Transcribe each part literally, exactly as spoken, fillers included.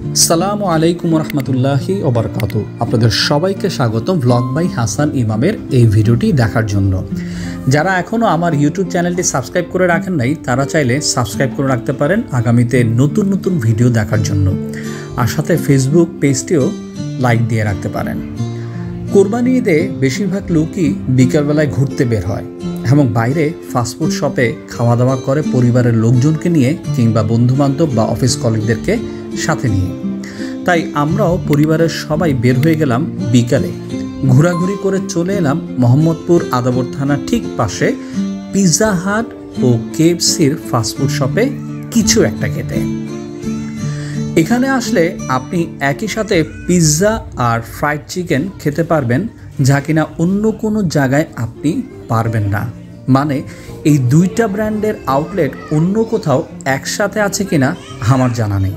আসসালামু আলাইকুম রহমতুল্লাহি ওবরকাতু। আপনাদের সবাইকে স্বাগতম ব্লগ বাই হাসান ইমামের এই ভিডিওটি দেখার জন্য। যারা এখনও আমার ইউটিউব চ্যানেলটি সাবস্ক্রাইব করে রাখেন নাই তারা চাইলে সাবস্ক্রাইব করে রাখতে পারেন আগামীতে নতুন নতুন ভিডিও দেখার জন্য, আর সাথে ফেসবুক পেজটিও লাইক দিয়ে রাখতে পারেন। কোরবানি ঈদে বেশিরভাগ লোকই বিকালবেলায় ঘুরতে বের হয় এবং বাইরে ফাস্টফুড শপে খাওয়া দাওয়া করে পরিবারের লোকজনকে নিয়ে কিংবা বন্ধুবান্ধব বা অফিস কলিগদেরকে সাথে নিয়ে। তাই আমরাও পরিবারের সবাই বের হয়ে গেলাম বিকালে, ঘোরাঘুরি করে চলে এলাম মোহাম্মদপুর আদাবর থানার ঠিক পাশে পিৎজা হাট ও কেএফসির ফাস্টফুড শপে কিছু একটা খেতে। এখানে আসলে আপনি একই সাথে পিৎজা আর ফ্রাইড চিকেন খেতে পারবেন, যা কিনা অন্য কোনো জায়গায় আপনি পারবেন না। মানে এই দুইটা ব্র্যান্ডের আউটলেট অন্য কোথাও একসাথে আছে কিনা আমার জানা নেই।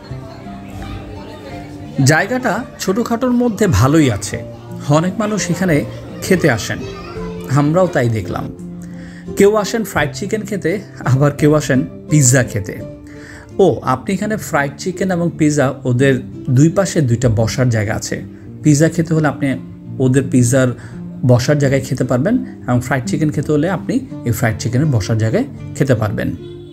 জায়গাটা ছোটোখাটোর মধ্যে ভালোই আছে, অনেক মানুষ এখানে খেতে আসেন, আমরাও তাই দেখলাম। কেউ আসেন ফ্রাইড চিকেন খেতে, আবার কেউ আসেন পিৎজা খেতে। ও আপনি এখানে ফ্রাইড চিকেন এবং পিৎজা ওদের দুই পাশে দুইটা বসার জায়গা আছে। পিৎজা খেতে হলে আপনি ওদের পিৎজার বসার জায়গায় খেতে পারবেন, এবং ফ্রাইড চিকেন খেতে হলে আপনি এই ফ্রাইড চিকেনের বসার জায়গায় খেতে পারবেন।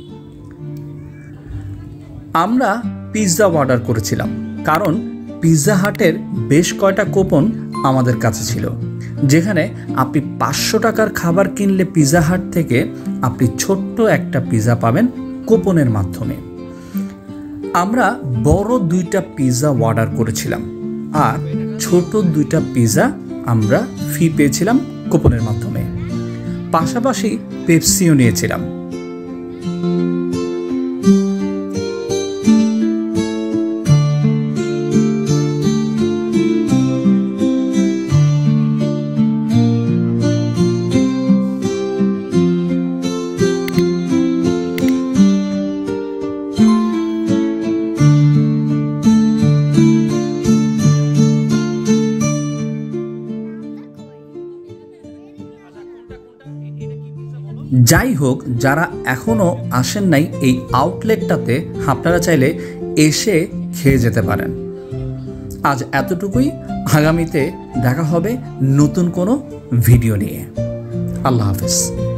আমরা পিৎজা অর্ডার করেছিলাম কারণ পিৎজা হাটের বেশ কয়টা কুপন আমাদের কাছে ছিল, যেখানে আপনি পাঁচশো টাকার খাবার কিনলে পিৎজা হাট থেকে আপনি ছোট্ট একটা পিৎজা পাবেন কুপনের মাধ্যমে। আমরা বড় দুইটা পিৎজা অর্ডার করেছিলাম আর ছোট দুইটা পিৎজা আমরা ফ্রি পেয়েছিলাম কুপনের মাধ্যমে। পাশাপাশি পেপসিও নিয়েছিলাম। যাই হোক, যারা এখনও আসেন নাই এই আউটলেটটাতে, আপনারা চাইলে এসে খেয়ে যেতে পারেন। আজ এতটুকুই, আগামীতে দেখা হবে নতুন কোনো ভিডিও নিয়ে। আল্লাহ হাফেজ।